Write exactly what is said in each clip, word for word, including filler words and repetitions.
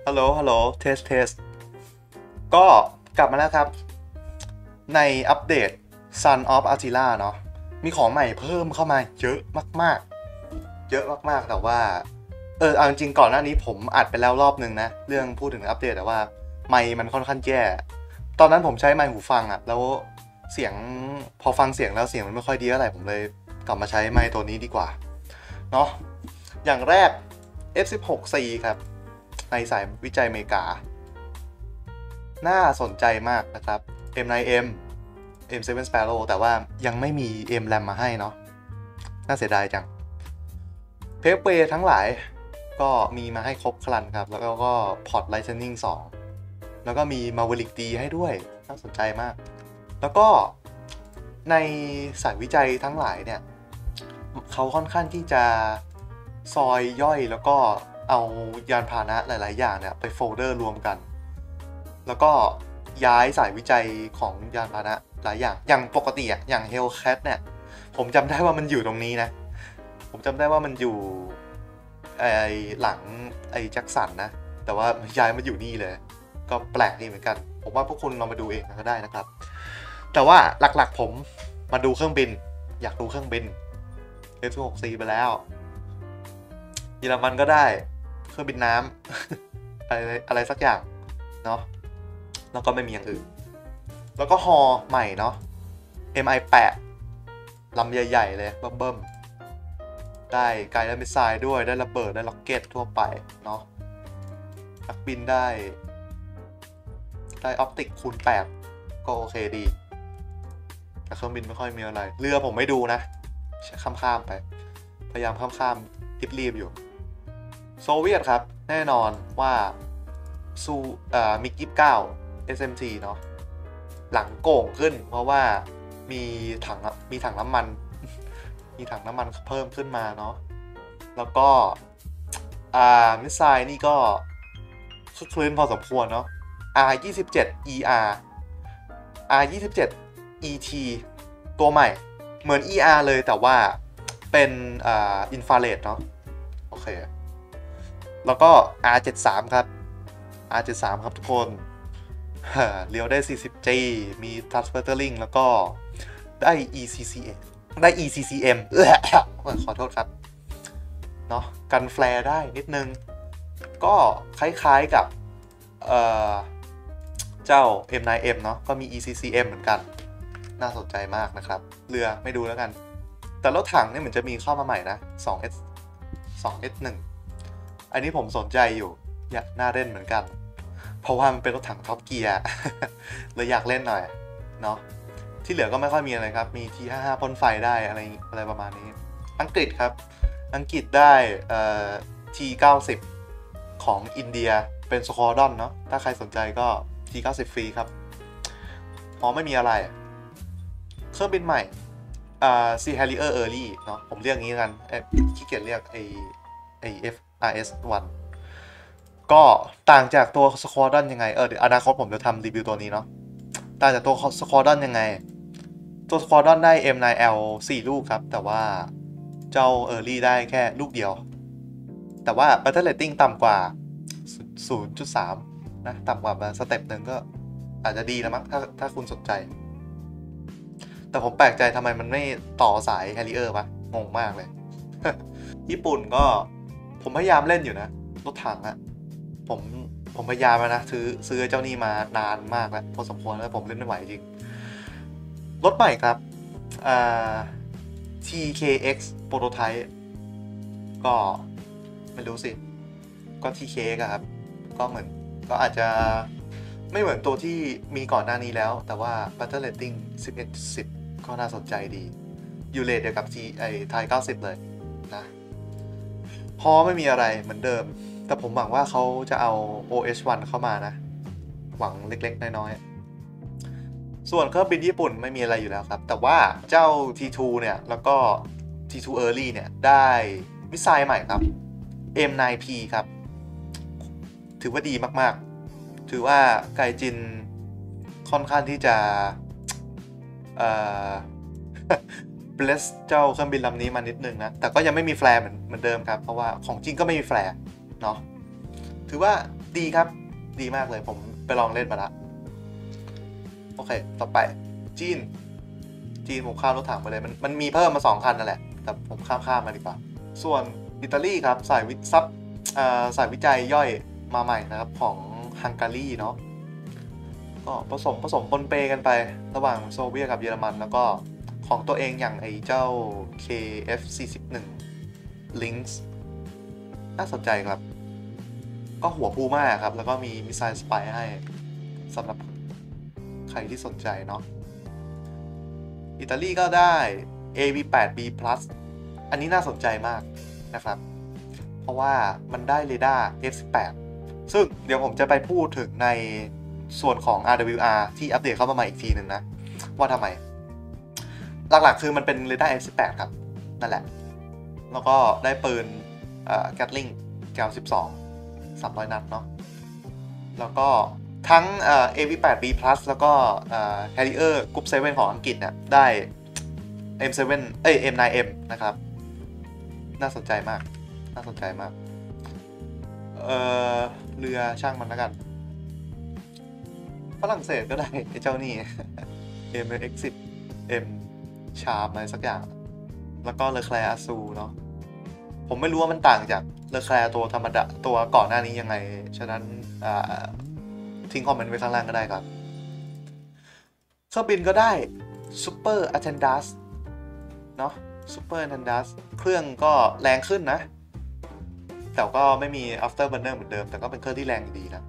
ฮัลโหลฮัลโหลเทสเทสก็กลับมาแล้วครับในอัปเดต Son of Attila เนาะมีของใหม่เพิ่มเข้ามาเยอะมากๆเยอะมากๆแต่ว่าเออเอาจริงๆก่อนหน้านี้ผมอัดไปแล้วรอบนึงนะเรื่องพูดถึงอัปเดตแต่ว่าไมค์มันค่อนข้างแย่ตอนนั้นผมใช้ไมค์หูฟังอะแล้วเสียงพอฟังเสียงแล้วเสียงมันไม่ค่อยดีเท่าไหร่ผมเลยกลับมาใช้ไมค์ตัวนี้ดีกว่าเนาะอย่างแรก เอฟ สิบหก ซี ครับในสายวิจัยอเมริกาน่าสนใจมากนะครับ เอ็ม ไนน์ เอ็ม เอ็ม เซเว่น Sparrow แต่ว่ายังไม่มี M RAM มาให้เนาะน่าเสียดายจังเพปเวย์ทั้งหลายก็มีมาให้ครบครันครับแล้วก็พอร์ต Lightning สองแล้วก็มี Maverick D ให้ด้วยน่าสนใจมากแล้วก็ในสายวิจัยทั้งหลายเนี่ยเขาค่อนข้างที่จะซอยย่อยแล้วก็เอายานพาหนะหลายๆอย่างเนี่ยไปโฟลเดอร์รวมกันแล้วก็ย้ายสายวิจัยของยานพาหนะหลายอย่างอย่างปกติอะอย่าง Hellcat เนี่ยผมจำได้ว่ามันอยู่ตรงนี้นะผมจำได้ว่ามันอยู่ไอหลังไอแจ็คสันนะแต่ว่าย้ายมาอยู่นี่เลยก็แปลกดีเหมือนกันผมว่าพวกคุณลองมาดูเองก็ได้นะครับแต่ว่าหลักๆผมมาดูเครื่องบินอยากดูเครื่องบิน เอฟ สิบหก ซี ไปแล้วเยอรมันก็ได้เครื่องบินน้ำ อะไรอะไรสักอย่างเนาะแล้วก็ไม่มีอย่างอื่นแล้วก็ฮอใหม่เนาะ เอ็ม ไอ แปด ลำใหญ่ๆเลยเบิ่มๆได้ไกลและมิสไซล์ด้วยได้ระเบิดได้ล็อกเก็ตทั่วไปเนาะนักบินได้ได้ออปติกคูณแปดก็โอเคดีแต่เครื่องบินไม่ค่อยมีอะไรเรือผมไม่ดูนะข้ามๆไปพยายามข้ามๆรีบๆอยู่โซเวียตครับแน่นอนว่าซูเอ่อมิกยี่สิบเก้า เอส เอ็ม ที เนาะหลังโก่งขึ้นเพราะว่ามีถังมีถังน้ำมันมีถังน้ำมันเพิ่มขึ้นมาเนาะแล้วก็อ่ามิสไซล์นี่ก็คึกคลื้นพอสมควรเนาะ อาร์ ยี่สิบเจ็ด อี อาร์ อาร์ ยี่สิบเจ็ด อี ที ตัวใหม่เหมือน อี อาร์ เลยแต่ว่าเป็นอ่าอินฟราเรดเนาะโอเคแล้วก็ อาร์ เจ็ดสิบสาม ครับ อาร์ เจ็ดสิบสาม ครับทุกคนเลี้ยวได้ สี่สิบ จี มี Thrust Vectoring แล้วก็ได้ อี ซี ซี เอ็ม ได้ อี ซี ซี เอ็ม ขอโทษครับเนาะกันแฟร์ได้นิดนึงก็คล้ายๆกับเอ่อเจ้า เอ็ม ไนน์ เอ็ม เนาะก็มี อี ซี ซี เอ็ม เหมือนกันน่าสนใจมากนะครับเรือไม่ดูแล้วกันแต่รถถังเนี่ยเหมือนจะมีเข้ามาใหม่นะ สอง เอส สอง เอส หนึ่ง อันนี้ผมสนใจอยู่อยากน่าเล่นเหมือนกันเพราะว่ามันเป็นรถถังท็อปเกียร์เลยอยากเล่นหน่อยเนาะที่เหลือก็ไม่ค่อยมีอะไรครับมี ที ห้าสิบห้า พ่นไฟได้อะไรอะไรประมาณนี้อังกฤษครับอังกฤษได้เอ่อ ที เก้าสิบ ของอินเดียเป็นสควอดรอนเนาะถ้าใครสนใจก็ ที เก้าสิบ ฟรีครับพอไม่มีอะไรเครื่องบินใหม่อ่า Sea Harrier Early เนาะผมเรียกงี้กันขี้เกียจเรียกไอไอ เอฟ อาร์ เอส วัน ก็ต่างจากตัวสควอดรอนยังไงเออเดี๋ยวอนาคตผมจะทำรีวิวตัวนี้เนาะต่างจากตัวสควอดรอนยังไงตัวสควอดรอนได้ เอ็ม ไนน์ แอล สี่ ลูกครับแต่ว่าเจ้า Early ได้แค่ลูกเดียวแต่ว่า Battle Rating ต่ำกว่า ศูนย์จุดสาม นะต่ำกว่าสเต็ปหนึ่งก็อาจจะดีนะมั้งถ้าถ้าคุณสนใจแต่ผมแปลกใจทำไมมันไม่ต่อสาย Harrier วะงงมากเลย ญี่ปุ่นก็ผมพยายามเล่นอยู่นะรถถังอะผมผมพยายามนะซื้อซื้อเจ้านี่มานานมากแล้วพอสมควรแล้วผมเล่นไม่ไหวจริงรถใหม่ครับอ่า ที เค เอ็กซ์ Prototype ก็ไม่รู้สิก็ ที เค เอ็กซ์ ครับก็เหมือนก็อาจจะไม่เหมือนตัวที่มีก่อนหน้านี้แล้วแต่ว่า Battle Rating สิบเอ็ด สิบ ก็น่าสนใจดีอยู่เลทเดียวกับ T ไอ้ไทยเก้าสิบเลยนะพอไม่มีอะไรเหมือนเดิมแต่ผมหวังว่าเขาจะเอา โอ เอช วัน เข้ามานะหวังเล็กๆน้อยๆส่วนเครื่องบินญี่ปุ่นไม่มีอะไรอยู่แล้วครับแต่ว่าเจ้า ที ทู เนี่ยแล้วก็ ที ทู Early เนี่ยได้มิสไซล์ใหม่ครับ เอ็ม ไนน์ พี ครับถือว่าดีมากๆถือว่าไกจินค่อนข้างที่จะเอ่อ bless เจ้าเครื่องบินลำนี้มานิดนึงนะแต่ก็ยังไม่มีแฟร์เหมือนเหมือนเดิมครับเพราะว่าของจริงก็ไม่มีแฟร์เนาะถือว่าดีครับดีมากเลยผมไปลองเล่นมาแล้วโอเคต่อไปจีนจีนผมข้ามรถถังไปเลยมันมันมีเพิ่มมาสองคันนั่นแหละแต่ผมข้ามข้ามมาดีกว่าส่วนอิตาลีครับสายวิซับสายวิจัยย่อยมาใหม่นะครับของฮังการีเนาะก็ผสมผสมปนเปกันไประหว่างโซเวียตกับเยอรมันแล้วก็ของตัวเองอย่างไอ้เจ้า เค เอฟ สี่สิบเอ็ด Lynx น่าสนใจครับก็หัวพูม่าครับแล้วก็มีมิสไซล์สไปร์ให้สำหรับใครที่สนใจเนาะอิตาลีก็ได้ เอ วี แปด บี Plus อันนี้น่าสนใจมากนะครับเพราะว่ามันได้เรดาร์ เอฟ สิบแปด ซึ่งเดี๋ยวผมจะไปพูดถึงในส่วนของ อาร์ ดับเบิลยู อาร์ ที่อัปเดตเข้ามาใหม่อีกทีหนึ่งนะว่าทำไมหลักๆคือมันเป็นเรดาร์ เอฟ สิบแปด ครับนั่นแหละแล้วก็ได้ปืนแกตลิงแกวสิบสองสามร้อยนัดเนาะแล้วก็ทั้ง เอ วี แปด บี Plus แล้วก็ Harrier Group เซเว่นของอังกฤษเนี่ยได้ เอ็ม เซเว่น เอ้ย เอ็ม ไนน์ เอ็ม นะครับน่าสนใจมากน่าสนใจมากเออเรือช่างมันแล้วกันฝรั่งเศสก็ได้ไอ้เจ้านี่ เอ็ม เอ็กซ์ สิบ M ชาร์ปอะไรสักอย่างแล้วก็เลอแคลร์อาซูเนาะผมไม่รู้ว่ามันต่างจากเลอแคลร์ตัวธรรมดาตัวก่อนหน้านี้ยังไงฉะนั้นทิ้งคอมเมนต์ไว้ข้างล่างก็ได้ครับเครื่องบินก็ได้ Super Attendas เนาะ Super Attendas เครื่องก็แรงขึ้นนะแต่ก็ไม่มี Afterburner เหมือนเดิมแต่ก็เป็นเครื่องที่แรงดีนะ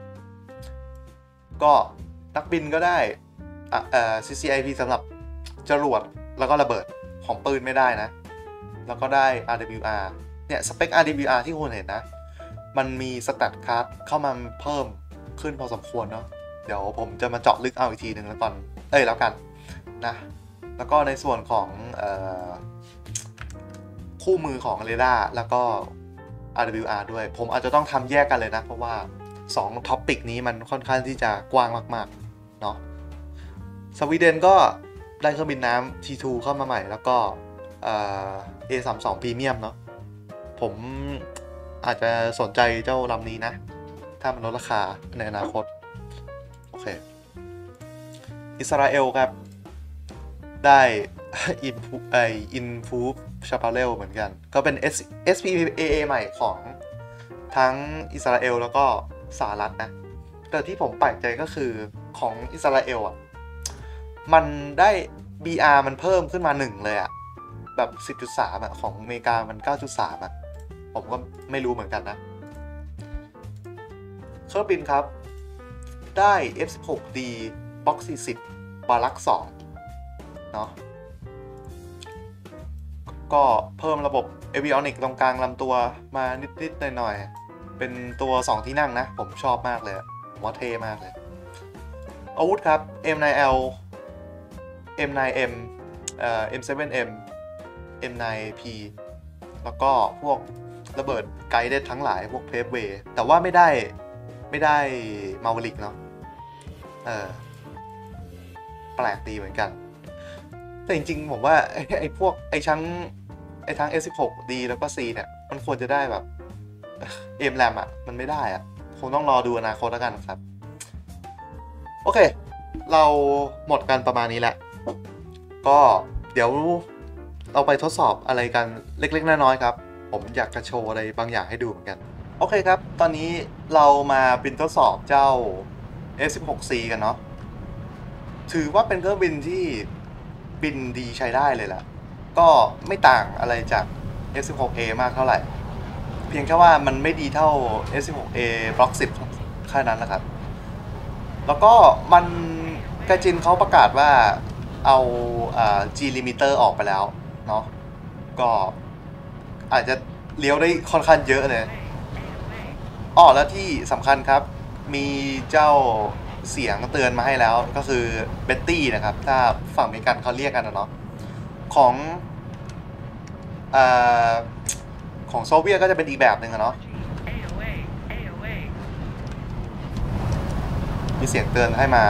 ก็นักบินก็ได้เอ่อ ซี ซี ไอ พี สำหรับจรวดแล้วก็ระเบิดของปืนไม่ได้นะแล้วก็ได้ อาร์ ดับเบิลยู อาร์ เนี่ยสเปค อาร์ ดับเบิลยู อาร์ ที่คุณเห็นนะมันมีสแตทคัสเข้ามาเพิ่มขึ้นพอสมควรเนาะเดี๋ยวผมจะมาเจาะลึกเอาอีกทีหนึ่งแล้วก่อนเอ้ยแล้วกันนะแล้วก็ในส่วนของเอ่อคู่มือของเรดาร์แล้วก็ อาร์ ดับเบิลยู อาร์ ด้วยผมอาจจะต้องทำแยกกันเลยนะเพราะว่าสองท็อปิกนี้มันค่อนข้างที่จะกว้างมากๆเนาะสวีเดนก็ได้เครื่องบินน้ำ ที ทู เข้ามาใหม่แล้วก็เอ่อ เอ สามสิบสอง Premium เนาะผมอาจจะสนใจเจ้าลำนี้นะถ้ามันลดราคาในอนาคตโอเคอิสราเอลครับได้อินฟูไออินฟูชาปาเลลเหมือนกันก็เป็น เอส พี เอ เอ ใหม่ของทั้งอิสราเอลแล้วก็สหรัฐนะแต่ที่ผมแปลกใจก็คือของอิสราเอลอ่ะมันได้ บี อาร์ มันเพิ่มขึ้นมาหนึ่งเลยอ่ะแบบ สิบจุดสาม อ่ะของอเมริกามัน เก้าจุดสาม อ่ะผมก็ไม่รู้เหมือนกันนะเครื่องบินครับได้ เอฟ สิบหก ดี Block สี่สิบบารักสองเนาะก็เพิ่มระบบ Avionic ตรงกลางลำตัวมานิดๆหน่อยๆเป็นตัวสองที่นั่งนะผมชอบมากเลยผมว่าเท่มากเลยอาวุธครับ เอ็ม ไนน์ แอล เอ็ม ไนน์ เอ็ม เอ่อ เอ็ม เซเว่น เอ็ม เอ็ม ไนน์ พี แล้วก็พวกระเบิดไกด์เด็ดทั้งหลายพวกเพฟเวย์แต่ว่าไม่ได้ไม่ได้มาวิลิกเนาะเออแปลกดีเหมือนกันแต่จริงๆผมว่าไอ้ไอ้พวกไอ้ชั้นไอ้ทั้ง เอส สิบหก ดี แล้วก็ C เนี่ยมันควรจะได้แบบ เอ็ม แรม อ่ะมันไม่ได้อ่ะคงต้องรอดูอนาคตแล้วกันครับโอเคเราหมดกันประมาณนี้แหละก็เดี๋ยวเราไปทดสอบอะไรกันเล็กๆน้อยๆครับผมอยากจะโชว์อะไรบางอย่างให้ดูเหมือนกันโอเคครับตอนนี้เรามาบินทดสอบเจ้า เอฟ สิบหก ซี กันเนาะถือว่าเป็นเครื่องบินที่บินดีใช้ได้เลยแหละก็ไม่ต่างอะไรจาก เอฟ สิบหก เอ มากเท่าไหร่เพียงแค่ว่ามันไม่ดีเท่า เอฟ สิบหก เอ Block สิบแค่นั้นนะครับแล้วก็มันกาจินเขาประกาศว่าเอาอ่า G limiter ออกไปแล้วเนาะก็อาจจะเลี้ยวได้ค่อนข้างเยอะเลยอ๋อแล้วที่สำคัญครับมีเจ้าเสียงเตือนมาให้แล้วก็คือเบตตี้นะครับถ้าฝั่งอเมริกันเขาเรียกกันนะเนาะของอ่าของโซเวียตก็จะเป็นอีกแบบหนึ่งอะเนาะมีเสียงเตือนให้มา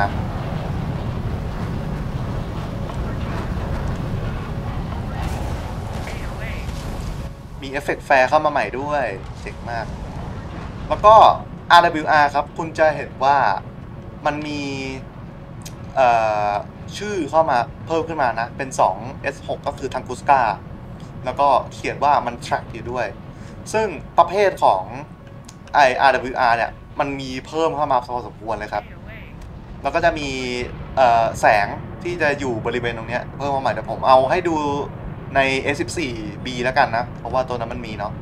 มีเอฟเฟกต์แฟร์เข้ามาใหม่ด้วยเจ๋งมากแล้วก็อาร์ ดับเบิลยู อาร์ ครับคุณจะเห็นว่ามันมีชื่อเข้ามาเพิ่มขึ้นมานะเป็น สอง เอส หก ก็คือทังกุสกาแล้วก็เขียนว่ามัน track อยู่ด้วยซึ่งประเภทของไอ อาร์ ดับเบิลยู อาร์ เนี่ยมันมีเพิ่มเข้ามาพอสมควรเลยครับแล้วก็จะมีแสงที่จะอยู่บริเวณตรงนี้เพิ่มมาใหม่แต่ผมเอาให้ดูใน เอส สิบสี่ บี แล้วกันนะเพราะว่าตัวนั้นมันมีเนาะ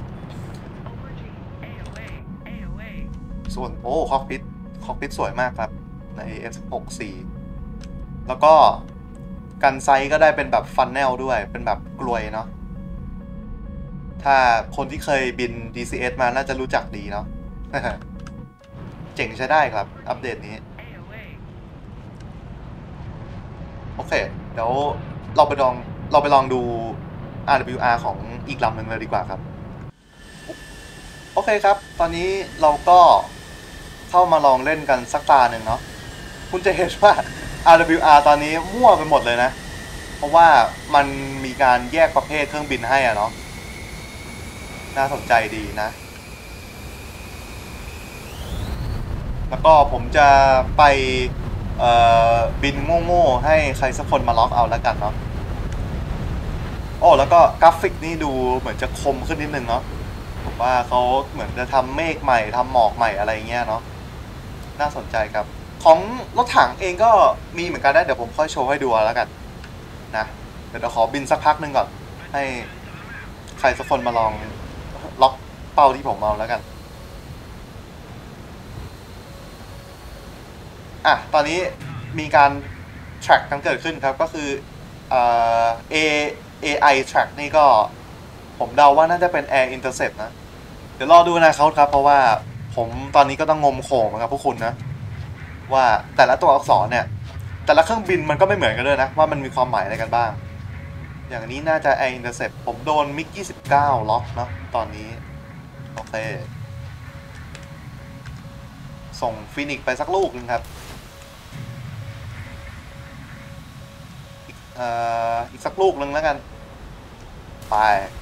ส่วนโอ้คอกพิทคอกพิทสวยมากครับใน เอฟ สิบหก ซี แล้วก็กันไซก็ได้เป็นแบบฟันแนลด้วยเป็นแบบกลวยเนาะถ้าคนที่เคยบิน ดี ซี เอส มาน่าจะรู้จักดีเนาะ เจ๋งใช้ได้ครับอัปเดตนี้โอเคเดี๋ยวเราไปลองเราไปลองดู อาร์ ดับเบิลยู อาร์ ของอีกลำหนึ่งเลยดีกว่าครับโอเคครับตอนนี้เราก็เข้ามาลองเล่นกันสักตาหนึ่งเนาะคุณจะเห็นว่า อาร์ ดับเบิลยู อาร์ ตอนนี้มั่วไปหมดเลยนะเพราะว่ามันมีการแยกประเภทเครื่องบินให้อะเนาะน่าสนใจดีนะแล้วก็ผมจะไปบินโง่ๆให้ใครสักคนมาล็อกเอาแล้วกันเนาะโอ้แล้วก็กราฟิกนี่ดูเหมือนจะคมขึ้นนิดนึงเนาะผมว่าเขาเหมือนจะทำเมฆใหม่ทำหมอกใหม่อะไรเงี้ยเนาะน่าสนใจครับของรถถังเองก็มีเหมือนกันนะเดี๋ยวผมค่อยโชว์ให้ดูแล้วกันนะเดี๋ยวขอบินสักพักหนึ่งก่อนให้ใครสักคนมาลองล็อกเป้าที่ผมเอาแล้วกันอ่ะตอนนี้มีการ track กันเกิดขึ้นครับก็คือเอ่อ A เอ ไอ track นี่ก็ผมเดาว่าน่าจะเป็น air intercept นะเดี๋ยวรอดูนะเขาครับเพราะว่าผมตอนนี้ก็ต้องงมโขงนะครับพวกคุณนะว่าแต่ละตัวอักษรเนี่ยแต่ละเครื่องบินมันก็ไม่เหมือนกันด้วยนะว่ามันมีความหมายอะไรกันบ้างอย่างนี้น่าจะ air intercept ผมโดน มิก ยี่สิบเก้า ล็อกเนาะตอนนี้โอเคส่งฟีนิกซ์ไปสักลูกนึงครับเอ่ออีกสักลูกนึงแล้วกันไป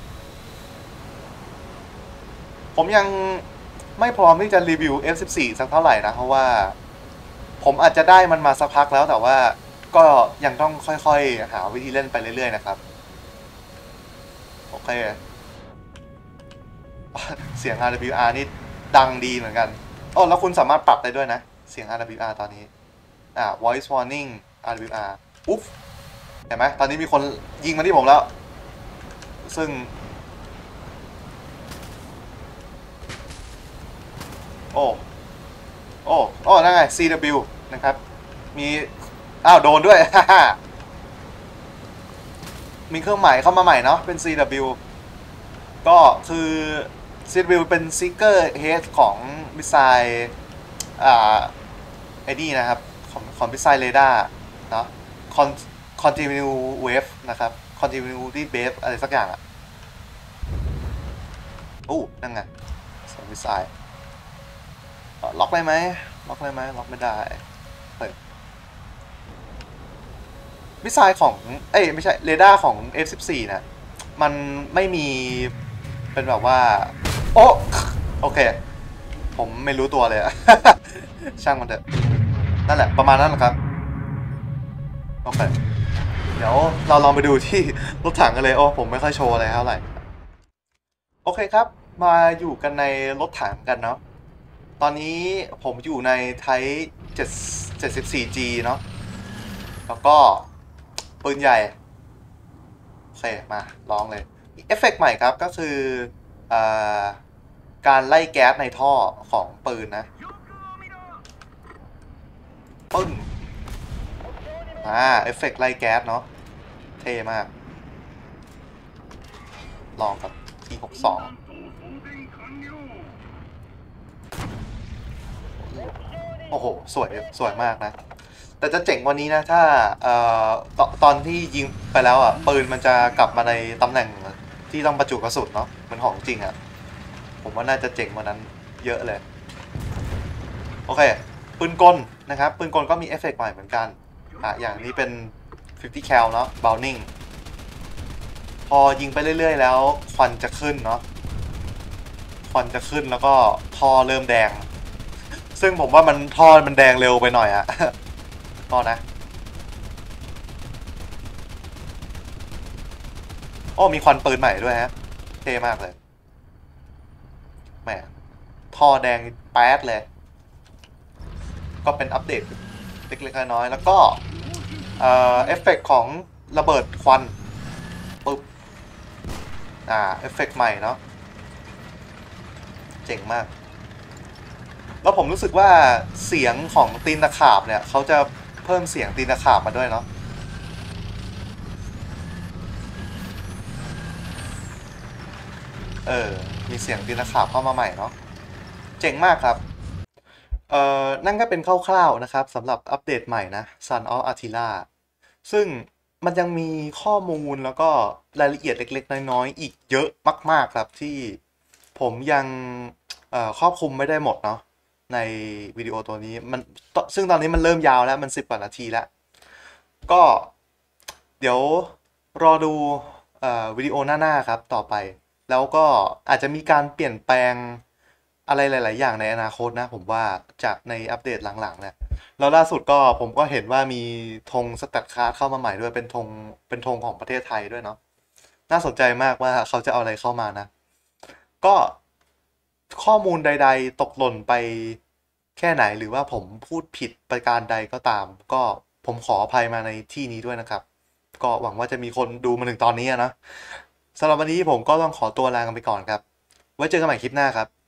ผมยังไม่พร้อมที่จะรีวิว เอฟ สิบสี่ สักเท่าไหร่นะเพราะว่าผมอาจจะได้มันมาสักพักแล้วแต่ว่าก็ยังต้องค่อยๆหาวิธีเล่นไปเรื่อยๆนะครับโอเคเสียง อาร์ ดับเบิลยู อาร์ นี่ดังดีเหมือนกันโอ้แล้วคุณสามารถปรับได้ด้วยนะเสียง อาร์ ดับเบิลยู อาร์ ตอนนี้อ่า voice warning อาร์ ดับเบิลยู อาร์ อุ๊บเห็นไหมตอนนี้มีคนยิงมาที่ผมแล้วซึ่งโอ้โอ้โอ้นั่นไง ซี ดับเบิลยู นะครับมีอ้าวโดนด้วย มีเครื่องหมายเข้ามาใหม่เนาะเป็น ซี ดับเบิลยู ก็คือ ซี ดับเบิลยู เป็น Seeker Head ของมิสไซล์อ่าไอ้นี่นะครับของของมิสไซล์เรดาร์เนาะ Continue Wave นะครับ Continuity Wave อะไรสักอย่างอ่ะโอ้นั่นไงสองมิสไซล์ล็อกได้ไหมล็อกได้ไหมล็อกไม่ได้เฮ้ยมิสไซล์ของเอ้ยไม่ใช่เรดาร์ของ เอฟ สิบสี่ นะมันไม่มีเป็นแบบว่าโอ้โอเคผมไม่รู้ตัวเลยอะ ช่างมันเถอะนั่นแหละประมาณนั้นแหละครับโอเคเดี๋ยวเราลองไปดูที่รถถังกันเลยโอ้ผมไม่ค่อยโชว์อะไรเท่าไหร่โอเคครับมาอยู่กันในรถถังกันเนาะตอนนี้ผมอยู่ในไทป์เจ็ดสิบสี่ จี เนาะแล้วก็ปืนใหญ่โอเคมาลองเลยเอฟเฟกต์ใหม่ครับก็คืออการไล่แก๊สในท่อของปืนนะปึ้งอ่าเอฟเฟกต์ไล่แก๊สเนาะเท่มากลองกับ ที หกสิบสอง โอ้โหสวยสวยมากนะแต่จะเจ๋งกว่านี้นะถ้าเอ่อตตอนที่ยิงไปแล้วอ่ะปืนมันจะกลับมาในตำแหน่งที่ต้องบรรจุกระสุนเนาะมันของจริงอ่ะผมว่าน่าจะเจ๋งกว่านั้นเยอะเลยโอเคปืนกลนะครับปืนกลก็มีเอฟเฟกต์ใหม่เหมือนกันอ่ะอย่างนี้เป็นห้าสิบ cal เนาะ Browning พอยิงไปเรื่อยๆแล้วควันจะขึ้นเนาะควันจะขึ้นแล้วก็ท่อเริ่มแดงซึ่งผมว่ามันท่อมันแดงเร็วไปหน่อยอะท่อนะโอ้มีควันปืนใหม่ด้วยฮะเท่มากเลยแหมท่อแดงแป๊ดเลยก็เป็นอัปเดตเล็กๆน้อยๆแล้วก็เอฟเฟกของระเบิดควันปึ๊บอ่าเอฟเฟกใหม่เนาะเจ๋งมากแล้วผมรู้สึกว่าเสียงของตีนตะขาบเนี่ยเขาจะเพิ่มเสียงตีนตะขาบมาด้วยเนาะเออมีเสียงตีนตะขาบเข้ามาใหม่เนาะเจ๋งมากครับเอ่อนั่นก็เป็นคร่าวๆนะครับสำหรับอัปเดตใหม่นะ Son of Attila ซึ่งมันยังมีข้อมูลแล้วก็รายละเอียดเล็กๆน้อยๆอีกเยอะมากๆครับที่ผมยังครอบคลุมไม่ได้หมดเนาะในวิดีโอตัวนี้มันซึ่งตอนนี้มันเริ่มยาวแล้วมันสิบกว่านาทีแล้วก็เดี๋ยวรอดูวิดีโอหน้าๆครับต่อไปแล้วก็อาจจะมีการเปลี่ยนแปลงอะไรหลายๆอย่างในอนาคตนะผมว่าจากในอัปเดตหลังๆเนี่ยแล้วล่าสุดก็ผมก็เห็นว่ามีธงสแตทการ์ดเข้ามาใหม่ด้วยเป็นธงเป็นธงของประเทศไทยด้วยเนาะน่าสนใจมากว่าเขาจะเอาอะไรเข้ามานะก็ข้อมูลใดๆตกหล่นไปแค่ไหนหรือว่าผมพูดผิดประการใดก็ตามก็ผมขออภัยมาในที่นี้ด้วยนะครับก็หวังว่าจะมีคนดูมาถึงตอนนี้นะสำหรับวันนี้ผมก็ต้องขอตัวลากันไปก่อนครับไว้เจอกันใหม่คลิปหน้าครับ